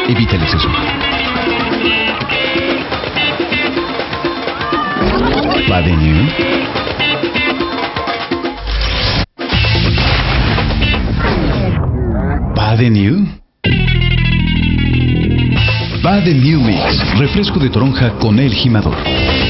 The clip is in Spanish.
Evita el exceso. Bade New. Bade New. Bade New Mix. Refresco de toronja con el gimador.